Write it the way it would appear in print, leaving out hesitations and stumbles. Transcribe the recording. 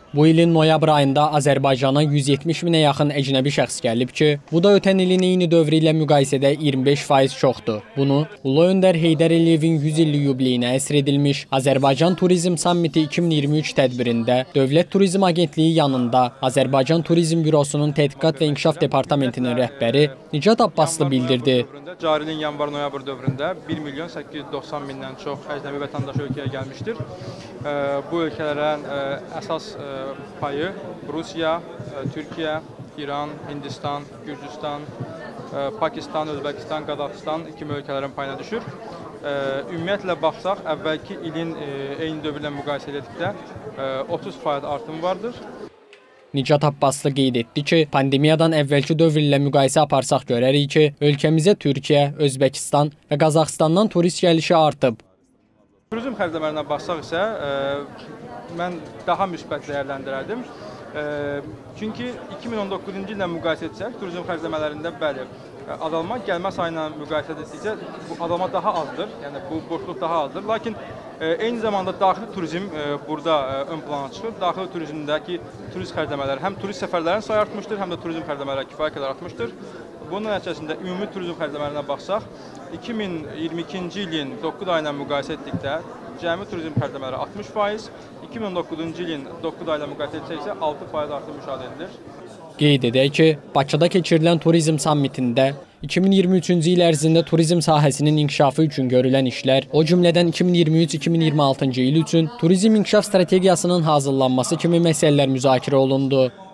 Bu ilin noyabr ayında Azərbaycana 170 minə yaxın əcnəbi şəxs gəlib ki, bu da ötən ilin eyni dövrü ilə müqayisədə 25% çoxdur. Bunu Ulu Öndər Heydər Əliyevin 100 illik yubileyinə həsr edilmiş Azərbaycan Turizm Sammiti 2023 tədbirində Dövlət Turizm Agentliyi yanında Azərbaycan Turizm Bürosunun Tədqiqat və İnkişaf Departamentinin rəhbəri Nicat Abbaslı bildirdi. Cari ilin yanvar-noyabr dövründə 1 milyon 890 mindən çox əcnəbi vətəndaş ölkəyə gəlmişdir. Bu ölkələrin əsas payı Rusiya, Türkiyə, İran, Hindistan, Gürcüstan, Pakistan, Özbəkistan, Qazaxıstan kimi ölkələrin payına düşür. Ümumiyyətlə baxsaq, əvvəlki ilin eyni dövrlə müqayisə etdikdə 30% artım vardır. Nicat Abbaslı qeyd etdi ki, pandemiyadan əvvəlki dövr ilə müqayisə aparsaq görərik ki, ölkəmizə Türkiyə, Özbəkistan və Qazaxıstandan turist gəlişi artıb. Turizm xərcləmələrinə baxsaq isə, mən daha müsbət dəyərləndirərdim. Çünki 2019-cu illə müqayisə etsək, turizm xərcləmələrində bəli, azalma gəlmə sayı ilə müqayisə etdikcə bu azalma daha azdır, yəni bu boşluq daha azdır. Lakin eyni zamanda daxili turizm burada ön plana çıxır. Daxili turizmdəki turist xərcləmələri, həm turist səfərlərinin sayı artmışdır, həm də turizm xərcləmələri kifayət qədər artmışdır. Bunun nəticəsində ümumi turizm xərcləmələrinə baxsaq, 2022-ci ilin 9 ayına müqayisə etdikdə cəmi turizm xərcləmələri 60%, 2019-cu ilin 9 ayla müqayisə etsək isə 6% artım müşahidə edilir. Qeyd edək ki, Bakıda keçirilən turizm sammitində 2023-cü il ərzində turizm sahəsinin inkişafı üçün görülən işlər, o cümlədən 2023-2026-cı il üçün turizm inkişaf strategiyasının hazırlanması kimi məsələlər müzakirə olundu.